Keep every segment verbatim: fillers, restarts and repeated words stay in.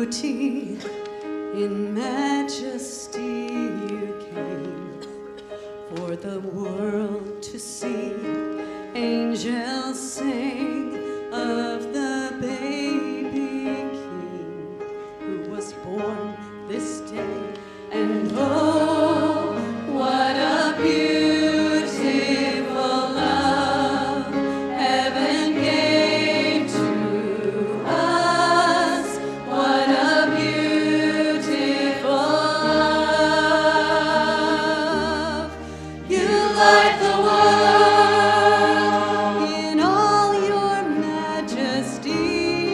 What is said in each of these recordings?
beauty, in majesty you came for the world to see. Angels sing of the baby king who was born this day. And oh, what a beautiful love heaven gave to us. What a beautiful love. You light the world in all your majesty.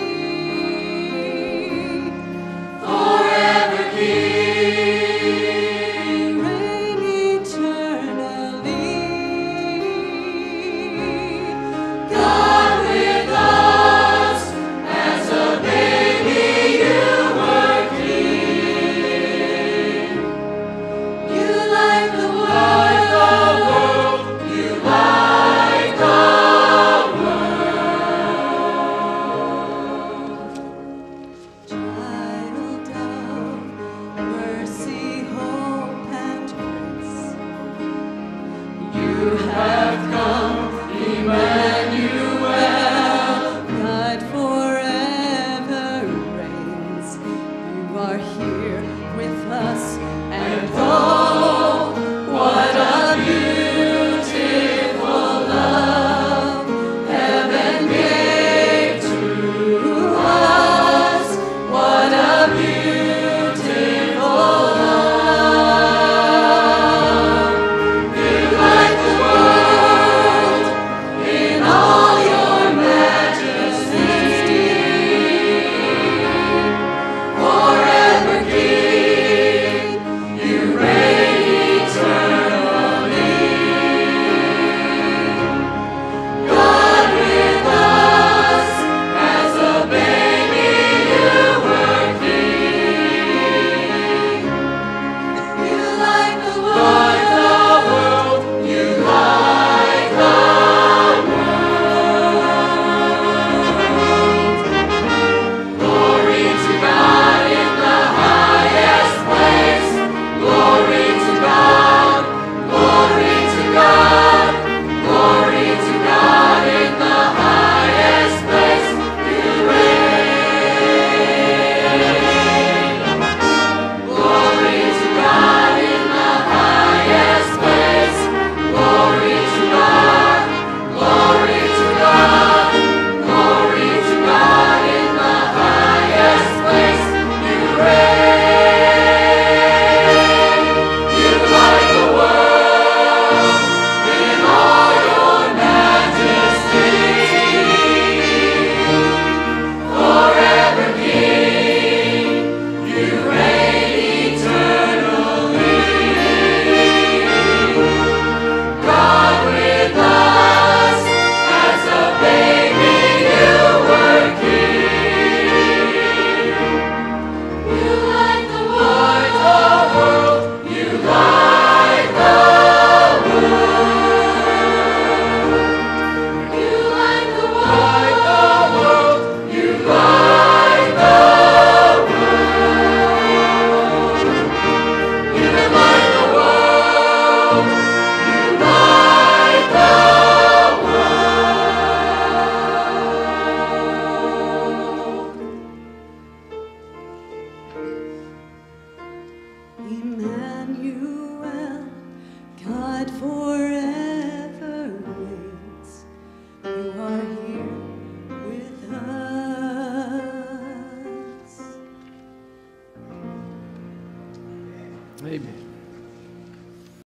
Forever King, reign eternally. God with us, as a baby you were King. You light the world, you light the world. Child of mercy, hope, and grace, you have come, Emmanuel. God forever reigns. You are here with us, and oh, what a beautiful love heaven gave to us. What a beautiful love. You light the world in all your majesty. Forever King, you reign eternally. God with us, as a baby you were King. You light the world, you light the world. Glory to God in the highest place. Glory to God, glory to God, glory to God in the highest place. You reign. Glory to God in the highest place. Glory to God, glory to God, glory to God in the highest place. You reign. You light the world in all your majesty. Forever King, you reign eternally. God with us, as a baby you were King. You light the world, you light the world. You light the world, you light the world. You light the world, you light the world. Emmanuel, God forever reigns. You are here with us. Amen.